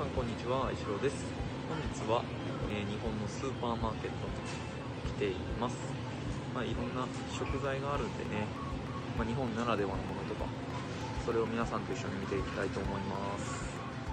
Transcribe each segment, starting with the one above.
こんにちは、石郎です。本日は、日本のスーパーマーケットに来ています。いろんな食材があるんでね、日本ならではのものとか、それを皆さんと一緒に見ていきたいと思います。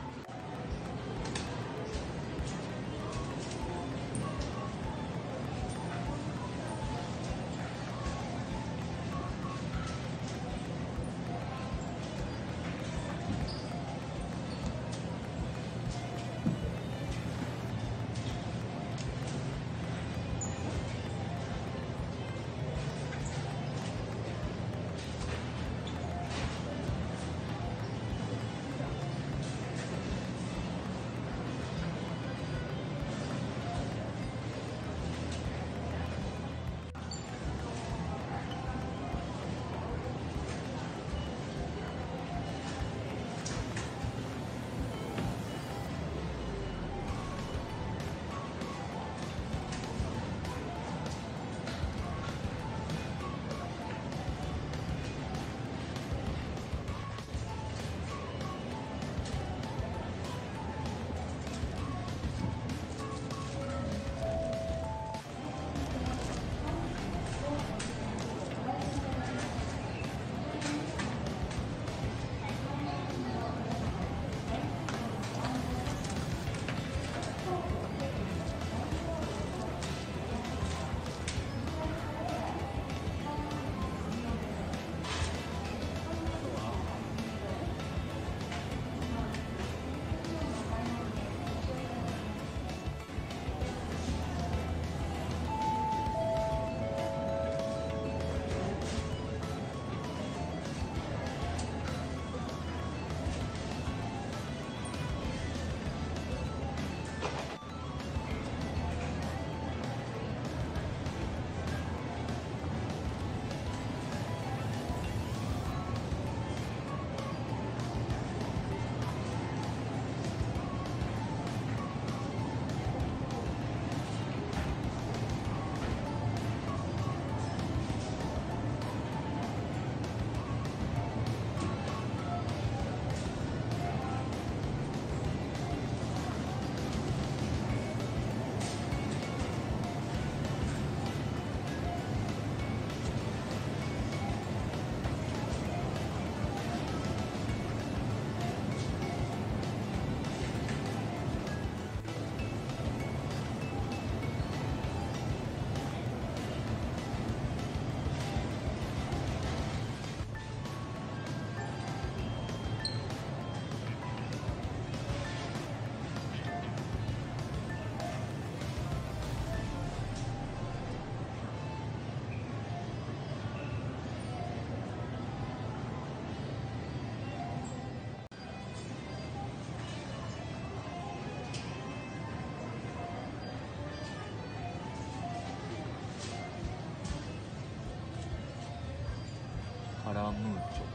カラムーチョ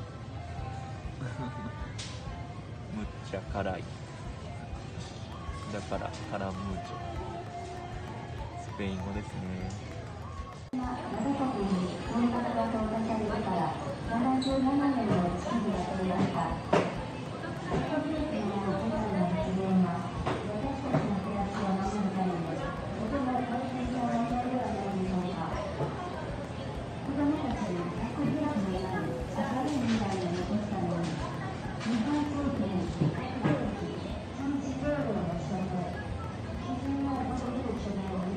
むっちゃ辛いだからカラムーチョ、スペイン語ですね。 鍋国にこの方が到着されてから77年の月日が経りました。食品店やの普段の発言は私たちの暮らしを守るためにとても大切な問題ではないでしょうか。子供たちに学費などになる明るい未来を残すために日本政権核兵器産地道路の証明基準を求める署名に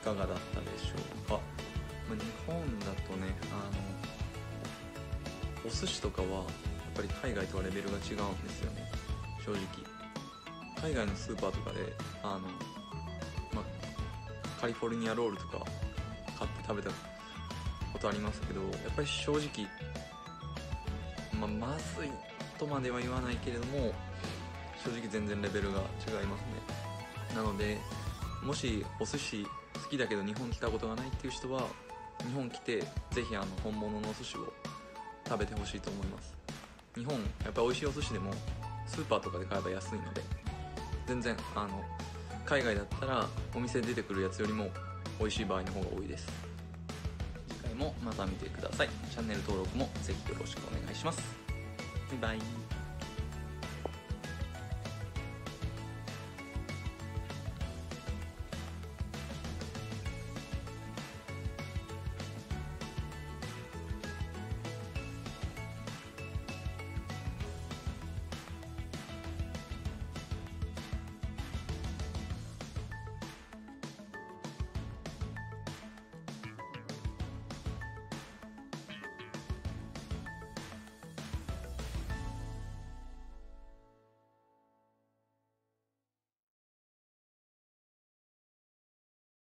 かがだったでしょうか。日本だとねお寿司とかはやっぱり海外とはレベルが違うんですよね。正直海外のスーパーとかでカリフォルニアロールとか買って食べたことありますけど、やっぱり正直まずいとまでは言わないけれども、正直全然レベルが違いますね。なのでもしお寿司好きだけど日本来たことがないっていう人は、日本来てぜひ本物のお寿司を食べてほしいと思います。日本やっぱり美味しいお寿司でもスーパーとかで買えば安いので、全然海外だったらお店で出てくるやつよりも美味しい場合の方が多いです。次回もまた見てください。チャンネル登録もぜひよろしくお願いします。バイバイ。